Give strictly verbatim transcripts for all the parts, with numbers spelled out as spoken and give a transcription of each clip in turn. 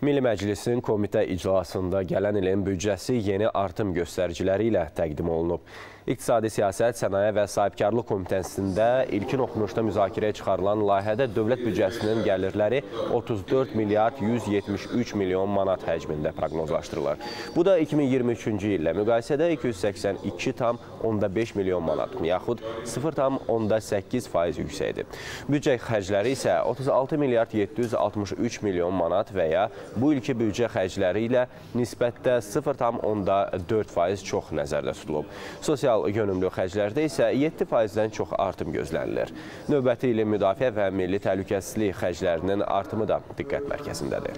Milli Məclisin komitə iclasında gələn ilin büdcəsi yeni artım göstəriciləri ilə təqdim olunub. İqtisadi Siyasət, Sənaye və Sahibkarlıq Komitəsində ilkin oxunuşda müzakirəyə çıxarılan layihədə dövlət büdcəsinin gəlirləri otuz dörd milyard yüz yetmiş üç milyon manat həcmində proqnozlaşdırılır. Bu da iki min iyirmi üçüncü illə müqayisədə iki yüz səksən iki tam onda beş milyon manat, yaxud sıfır tam onda səkkiz faiz yüksəkdir. Büdcə xərcləri isə otuz altı milyard yeddi yüz altmış üç milyon manat və ya bu ilki büdcə xərcləri ilə nisbətdə sıfır tam onda dörd faiz çox nəzərdə tutulub. Sosial yönümlü xərclərdə isə yeddi faizdən çox artım gözlənilir. Növbəti ilin müdafiə və milli təhlükəsizlik xərclərinin artımı da diqqət mərkəzindədir.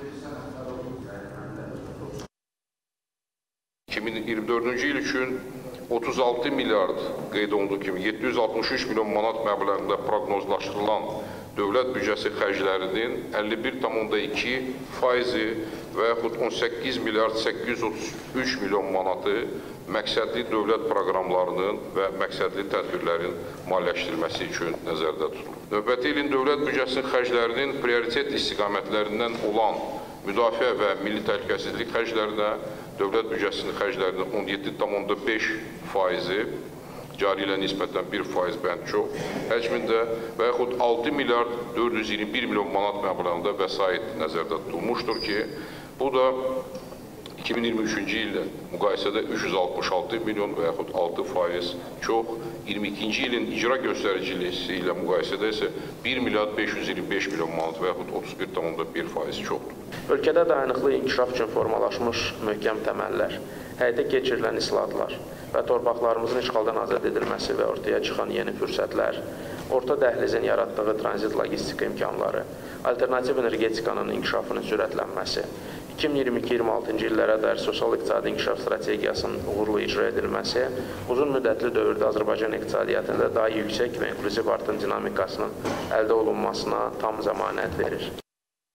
iki min iyirmi dördüncü il üçün otuz altı milyard qeyd olunduğu kimi yeddi yüz altmış üç milyon manat məbləğində proqnozlaşdırılan dövlət büdcəsi xərclərinin əlli bir tam onda iki faizi və yaxud on səkkiz milyard səkkiz yüz otuz üç milyon manatı məqsədli dövlət proqramlarının və məqsədli tədbirlərin maliyyələşdirilməsi üçün nəzərdə tutulur. Növbəti ilin dövlət büdcəsinin xərclərinin prioritet istiqamətlərindən olan müdafiə və milli təhlükəsizlik xərclərinə dövlət büdcəsinin xərclərinin on yeddi tam onda beş faizi, cari ilə nisbətən bir faiz bənd çox həcmində və yaxud altı milyard dörd yüz iyirmi bir milyon manat məbləğində vəsait nəzərdə tutulmuşdur ki, bu da iki min iyirmi üçüncü ildə müqayisədə üç yüz altmış altı milyon və yaxud altı faiz çox, iyirmi ikinci ilin icra göstəriciliyi ilə müqayisədə isə bir milyard beş yüz iyirmi beş milyon manat və yaxud otuz bir tam onda bir faiz çoxdur. Ölkədə dayanıqlı inkişaf üçün formalaşmış möhkəm təməllər, həyata keçirilən islahatlar və torpaqlarımızın işğaldan azad edilməsi və ortaya çıxan yeni fürsətlər, orta dəhlizin yaratdığı tranzit logistika imkanları, alternativ energetikanın inkişafının sürətlənməsi, iki min iyirmi iki iyirmi altıncı illərə dair sosial-iqtisadi inkişaf strategiyasının uğurlu icra edilməsi, uzun müddətli dövrdə Azərbaycan iqtisadiyyatında daha yüksək və inklüziv artım dinamikasının əldə olunmasına tam zəmanət verir.